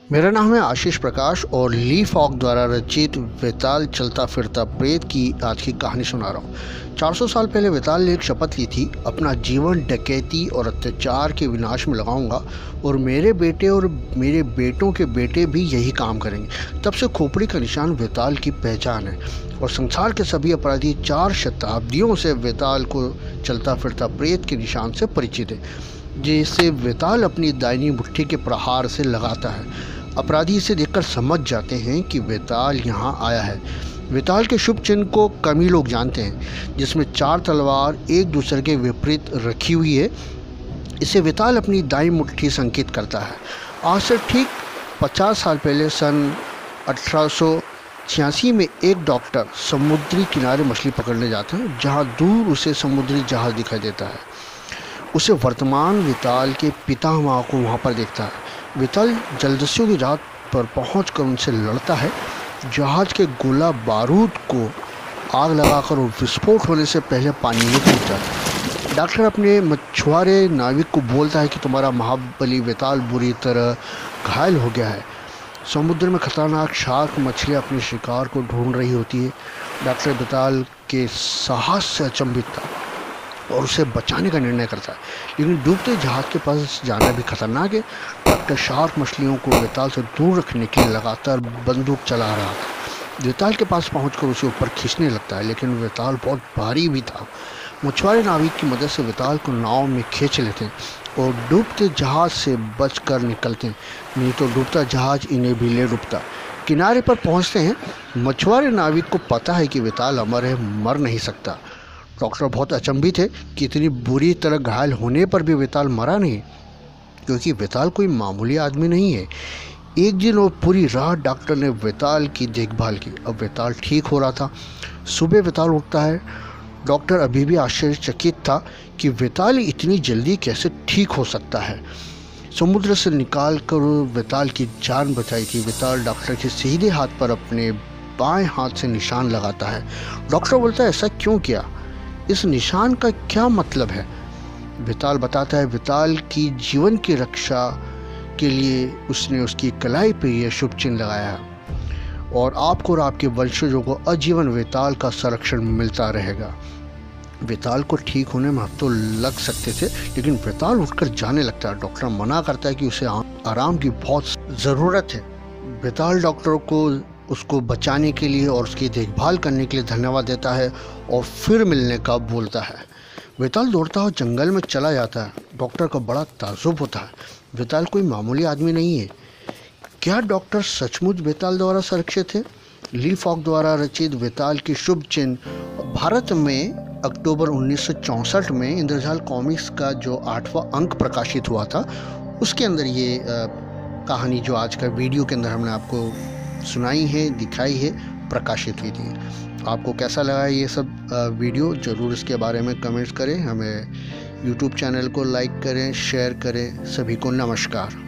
मेरा नाम है आशीष प्रकाश और ली फॉक द्वारा रचित वेताल चलता फिरता प्रेत की आज की कहानी सुना रहा हूँ। 400 साल पहले वेताल ने एक शपथ ली थी, अपना जीवन डकैती और अत्याचार के विनाश में लगाऊंगा और मेरे बेटे और मेरे बेटों के बेटे भी यही काम करेंगे। तब से खोपड़ी का निशान वेताल की पहचान है और संसार के सभी अपराधी 4 शताब्दियों से वेताल को चलता फिरता प्रेत के निशान से परिचित है, जिसे वेताल अपनी दाहिनी मुट्ठी के प्रहार से लगाता है। अपराधी इसे देखकर समझ जाते हैं कि वेताल यहाँ आया है। वेताल के शुभ चिन्ह को कम ही लोग जानते हैं, जिसमें 4 तलवार एक दूसरे के विपरीत रखी हुई है। इसे वेताल अपनी दाईं मुट्ठी संकेत करता है। आज से ठीक 50 साल पहले सन 1886 में एक डॉक्टर समुद्री किनारे मछली पकड़ने जाता है, जहाँ दूर उसे समुद्री जहाज दिखाई देता है। उसे वर्तमान वेताल के पितामह को वहाँ पर देखता है। वेताल जलदस्यु की रात पर पहुंचकर उनसे लड़ता है। जहाज के गोला बारूद को आग लगाकर और विस्फोट होने से पहले पानी में कूद जाता है। डॉक्टर अपने मछुआरे नाविक को बोलता है कि तुम्हारा महाबली वेताल बुरी तरह घायल हो गया है। समुद्र में खतरनाक शार्क मछलियाँ अपने शिकार को ढूंढ रही होती है। डॉक्टर वेताल के साहस से अचंभित था और उसे बचाने का निर्णय करता है, लेकिन डूबते जहाज के पास जाना भी खतरनाक है। डॉक्टर शार्क मछलियों को वेताल से दूर रखने के लिए लगातार बंदूक चला रहा था। वेताल के पास पहुंचकर उसे ऊपर खींचने लगता है, लेकिन वेताल बहुत भारी भी था। मछुआरे नाविक की मदद से वेताल को नाव में खींच लेते हैं और डूबते जहाज से बचकर निकलते हैं, नहीं तो डूबता जहाज इन्हें भी ले डूबता। किनारे पर पहुँचते हैं। मछुआरे नाविक को पता है कि वेताल अमर है, मर नहीं सकता। डॉक्टर बहुत अचंभित है कि इतनी बुरी तरह घायल होने पर भी वेताल मरा नहीं, क्योंकि वेताल कोई मामूली आदमी नहीं है। एक दिन और पूरी रात डॉक्टर ने वेताल की देखभाल की। अब वेताल ठीक हो रहा था। सुबह वेताल उठता है। डॉक्टर अभी भी आश्चर्यचकित था कि वेताल इतनी जल्दी कैसे ठीक हो सकता है। समुद्र से निकाल कर वेताल की जान बचाई थी। वेताल डॉक्टर के सीधे हाथ पर अपने बाएं हाथ से निशान लगाता है। डॉक्टर बोलता है, ऐसा क्यों किया? इस निशान का क्या मतलब है? वेताल बताता है, वेताल की जीवन की रक्षा के लिए उसने उसकी कलाई पर यह शुभ चिन्ह लगाया है और आपको और आपके वंशजों को आजीवन वेताल का संरक्षण मिलता रहेगा। वेताल को ठीक होने में हफ्तों लग सकते थे, लेकिन वेताल उठकर जाने लगता है। डॉक्टर मना करता है कि उसे आराम की बहुत ज़रूरत है। वेताल डॉक्टर को उसको बचाने के लिए और उसकी देखभाल करने के लिए धन्यवाद देता है और फिर मिलने का बोलता है। वेताल दौड़ता हुआ जंगल में चला जाता है। डॉक्टर का बड़ा ताज्जुब होता है। वेताल कोई मामूली आदमी नहीं है। क्या डॉक्टर सचमुच वेताल द्वारा संरक्षित है? ली फॉक द्वारा रचित वेताल की शुभ चिन्ह भारत में अक्टूबर 1964 में इंद्रजाल कॉमिक्स का जो 8वां अंक प्रकाशित हुआ था, उसके अंदर ये कहानी जो आज का वीडियो के अंदर हमने आपको सुनाई है, दिखाई है, प्रकाशित हुई थी। आपको कैसा लगा ये सब वीडियो? ज़रूर इसके बारे में कमेंट्स करें। हमें यूट्यूब चैनल को लाइक करें, शेयर करें। सभी को नमस्कार।